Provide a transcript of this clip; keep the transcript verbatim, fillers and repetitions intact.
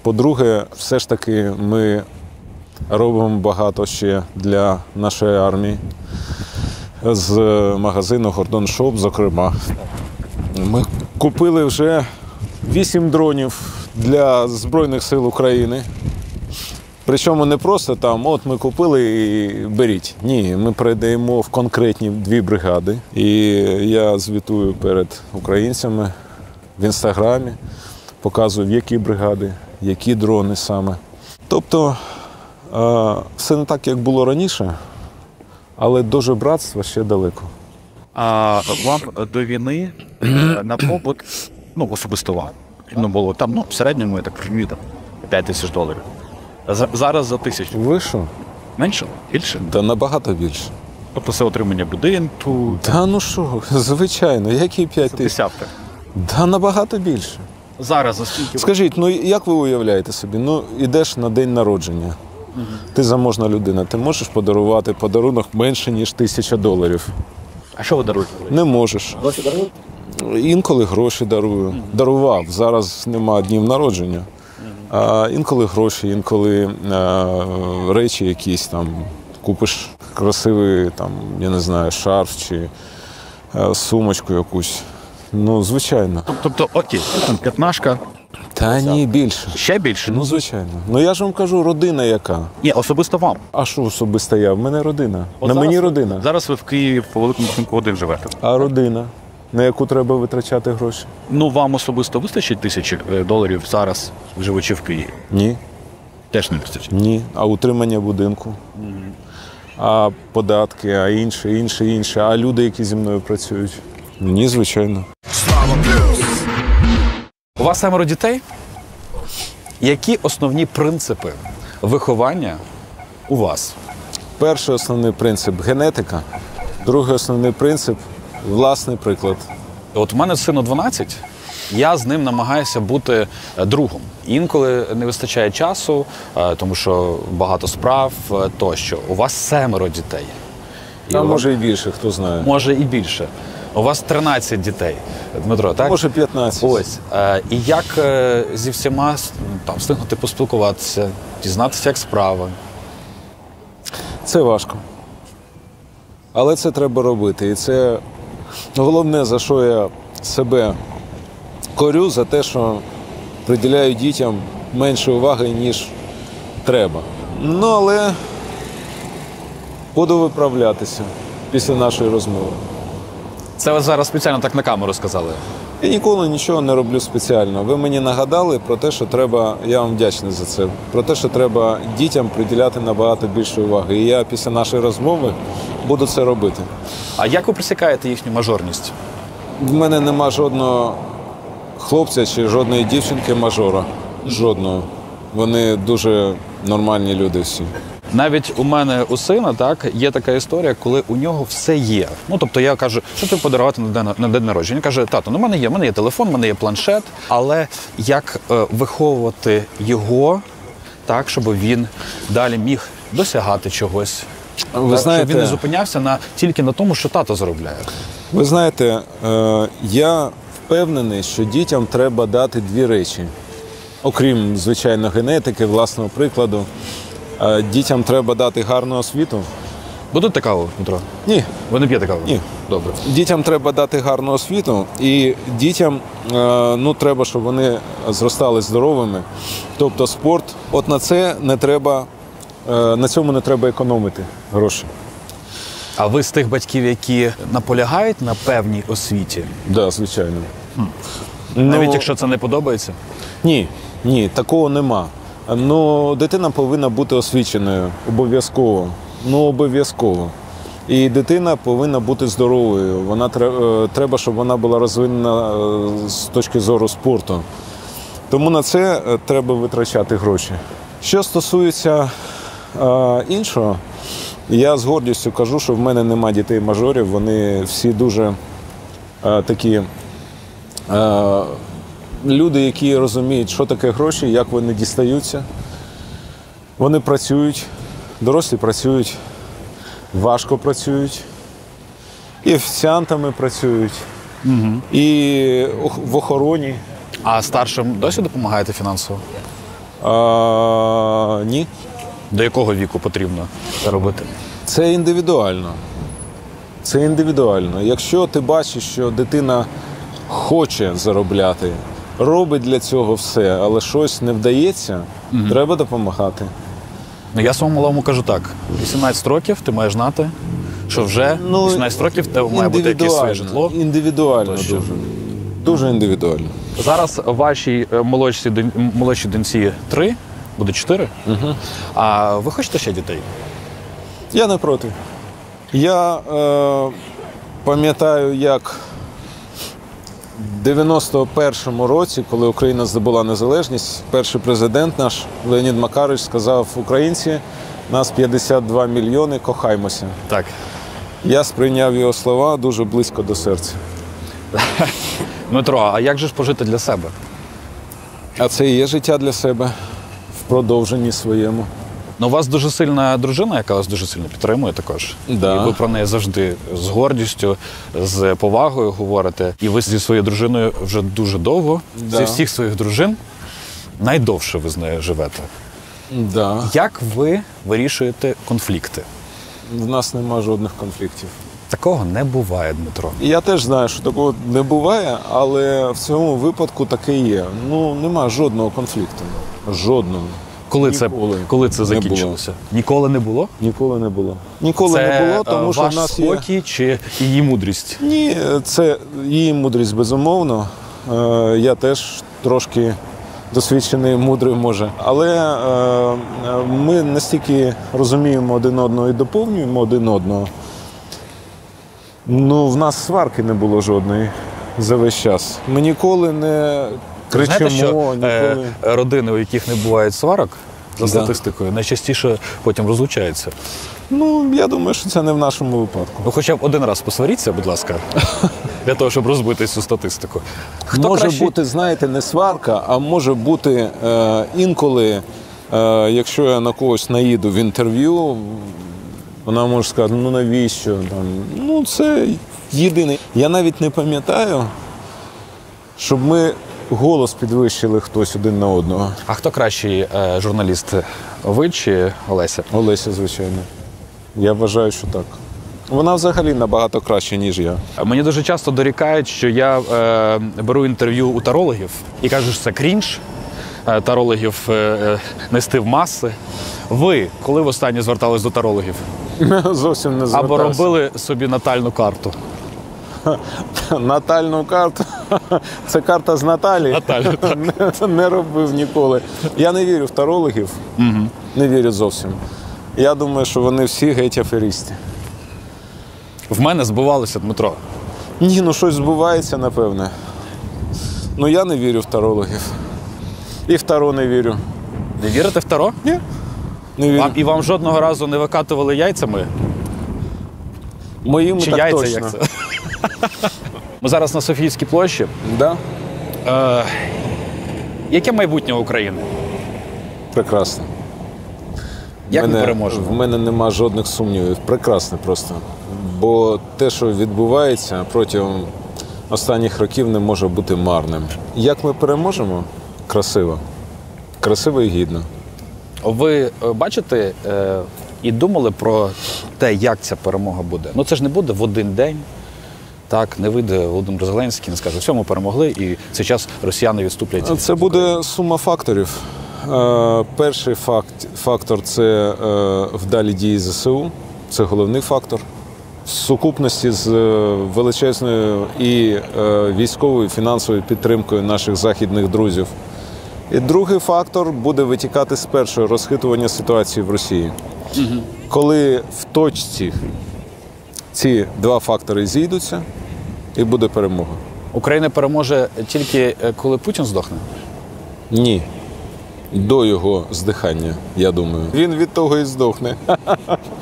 По-друге, все ж таки ми робимо багато ще для нашої армії. З магазину Гордон Шоп, зокрема. Ми купили вже вісім дронів для Збройних сил України. Причому не просто там, от ми купили і беріть. Ні, ми передаємо в конкретні дві бригади. І я звітую перед українцями в Інстаграмі, показую, які бригади, які дрони саме. Тобто, все не так, як було раніше, але до жебратства ще далеко. А вам до війни на побут, ну, особисто вам, ну, було там, ну, в середньому, я так розумію, там, п'ять тисяч доларів. Зараз за тисячу. Ви що? Менше? Більше? Та набагато більше. Тобто це отримання будинку? Та ну що, звичайно, які п'ять тисяч? Десятка. Та набагато більше. Зараз за скільки? Скажіть, ну як ви уявляєте собі? Ну, ідеш на день народження. Угу. Ти заможна людина, ти можеш подарувати подарунок менше, ніж тисяча доларів? А що ви даруєте? Не можеш. Гроші даруєте? Інколи гроші дарую. Угу. Дарував, зараз нема днів народження. Угу. А інколи гроші, інколи а, речі якісь там. Купиш красивий, там, я не знаю, шарф чи а, сумочку якусь. Ну, звичайно. Тобто, окей, там п'ятнашка. Та ні, більше. Ще більше? Ну, звичайно. Ну, я ж вам кажу, родина яка. Ні, особисто вам. А що особисто я? В мене родина. От на зараз, мені родина. Зараз ви в Києві по великому рахунку один живете. А родина, на яку треба витрачати гроші? Ну, вам особисто вистачить тисячі доларів зараз, живучи в Києві? Ні. Теж не вистачить? Ні. А утримання будинку? Mm. А податки, а інше, інше, інше. А люди, які зі мною працюють? Ні, звичайно. У вас семеро дітей? Які основні принципи виховання у вас? Перший основний принцип – генетика. Другий основний принцип – власний приклад. От у мене сину дванадцять, я з ним намагаюся бути другом. Інколи не вистачає часу, тому що багато справ тощо. У вас семеро дітей. А може і більше, хто знає. Може і більше. У вас тринадцять дітей, Дмитро, так? Може п'ятнадцять. Ось. Е, і як е, зі всіма там, встигнути поспілкуватися, дізнатися, як справи? Це важко. Але це треба робити. І це головне, за що я себе корю, за те, що приділяю дітям менше уваги, ніж треба. Ну, але буду виправлятися після нашої розмови. Це ви зараз спеціально так на камеру сказали? Я ніколи нічого не роблю спеціально. Ви мені нагадали про те, що треба, я вам вдячний за це, про те, що треба дітям приділяти набагато більше уваги. І я після нашої розмови буду це робити. А як ви пресікаєте їхню мажорність? В мене нема жодного хлопця чи жодної дівчинки-мажора. Жодного. Вони дуже нормальні люди всі. Навіть у мене у сина, так, є така історія, коли у нього все є. Ну, тобто я кажу, що ти подарувати на день, на день народження? Він каже, тато, ну в мене є, в мене є телефон, в мене є планшет, але як е, виховувати його так, щоб він далі міг досягати чогось? Ви так, знаєте, щоб він не зупинявся на, тільки на тому, що тато заробляє. Ви знаєте, е, я впевнений, що дітям треба дати дві речі. Окрім, звичайно, генетики, власного прикладу. Дітям треба дати гарну освіту. Будете каву, Дмитро? Ні. Ви не п'єте каву? Ні. Добре. Дітям треба дати гарну освіту, і дітям ну, треба, щоб вони зростали здоровими. Тобто спорт, от на це не треба, на цьому не треба економити гроші. А ви з тих батьків, які наполягають на певній освіті? Так, да, звичайно. Хм. Навіть ну, якщо це не подобається? Ні, ні, такого нема. Ну, дитина повинна бути освіченою, обов'язково. Ну, обов'язково. І дитина повинна бути здоровою. Вона треба, щоб вона була розвинена з точки зору спорту. Тому на це треба витрачати гроші. Що стосується е, іншого, я з гордістю кажу, що в мене нема дітей-мажорів. Вони всі дуже е, такі е, люди, які розуміють, що таке гроші, як вони дістаються. Вони працюють, дорослі працюють, важко працюють, і офіціантами працюють, угу. і в охороні. А старшим досі допомагаєте фінансово? А, ні. До якого віку потрібно це робити? Це індивідуально. Це індивідуально. Якщо ти бачиш, що дитина хоче заробляти, робить для цього все, але щось не вдається, угу. треба допомагати. Ну, я своєму малому кажу так: вісімнадцять років ти маєш знати, що вже ну, вісімнадцять років в тебе має бути якесь своє житло. Індивідуально дуже. Дуже індивідуально. Зараз вашій молодшій, молодшій доньці три, буде чотири. Угу. А ви хочете ще дітей? Я не проти. Я е, пам'ятаю, як в дев'яносто першому році, коли Україна здобула незалежність, перший президент наш Леонід Макарович сказав: українці, нас п'ятдесят два мільйони, кохаймося. Так. Я сприйняв його слова дуже близько до серця. Дмитро, а як же ж пожити для себе? А це і є життя для себе в продовженні своєму. Ну, у вас дуже сильна дружина, яка вас дуже сильно підтримує також. Да. І ви про неї завжди з гордістю, з повагою говорите. І ви зі своєю дружиною вже дуже довго. Да. Зі всіх своїх дружин найдовше ви з нею живете. Да. Як ви вирішуєте конфлікти? В нас нема жодних конфліктів. Такого не буває, Дмитро. Я теж знаю, що такого не буває, але в цьому випадку таке є. Ну, нема жодного конфлікту. Жодного. Коли Ніколи це, коли це не закінчилося? Ніколи не було? Ніколи не було. Ніколи це не було, тому що в ваш нас є... спокій чи її мудрість? Ні, це її мудрість, безумовно. Е, я теж трошки досвідчений, мудрий, може. Але е, ми настільки розуміємо один одного і доповнюємо один одного. Ну, в нас сварки не було жодної за весь час. Ми ніколи не кричимо. Знаєте, що ніколи... е, родини, у яких не буває сварок, за Да. статистикою, найчастіше потім розлучаються. Ну, я думаю, що це не в нашому випадку. Ну, хоча б один раз посваріться, будь ласка, для того, щоб розбити цю статистику. Хто може краще... бути, знаєте, не сварка, а може бути е, інколи, е, якщо я на когось наїду в інтерв'ю, вона може сказати: ну навіщо? Там, ну, це єдине. Я навіть не пам'ятаю, щоб ми голос підвищили хтось один на одного. А хто кращий е, журналіст? Ви чи Олеся? Олеся, звичайно. Я вважаю, що так. Вона взагалі набагато краще, ніж я. Мені дуже часто дорікають, що я е, беру інтерв'ю у тарологів і кажу, що це крінж, е, тарологів е, е, нести в маси. Ви, коли востаннє звертались до тарологів? Зовсім не звертався. Або робили собі натальну карту? Натальну карту? Це карта з Наталі? Наталі, так. Не, не робив ніколи. Я не вірю в тарологів. Угу. Не вірю зовсім. Я думаю, що вони всі геть аферисти. В мене збивалося, Дмитро. Ні, ну щось збувається, напевне. Ну я не вірю в тарологів. І в таро не вірю. Не вірите в таро? Ні. Не вірю. Вам, і вам жодного разу не викатували яйцями? Моїми Чи так яйця, точно. як це? Ми зараз на Софійській площі. Да? Е, яке майбутнє України? Прекрасно. Як мене, ми переможемо? В мене нема жодних сумнівів. Прекрасно просто. Бо те, що відбувається протягом останніх років, не може бути марним. Як ми переможемо? Красиво. Красиво і гідно. Ви е, бачите е, і думали про те, як ця перемога буде? Ну це ж не буде в один день. Так, не вийде Володимир Зеленський, не скаже: все, ми перемогли, і цей час росіяни відступлять. Це буде сума факторів. Е, перший факт, фактор – це е, вдалі дії ЗСУ. Це головний фактор. В сукупності з е, величезною і е, військовою, і фінансовою підтримкою наших західних друзів. І другий фактор буде витікати з першого розхитування ситуації в Росії. Угу. Коли в точці ці два фактори зійдуться, і буде перемога. Україна переможе тільки коли Путін здохне? Ні. До його здихання, я думаю. Він від того і здохне.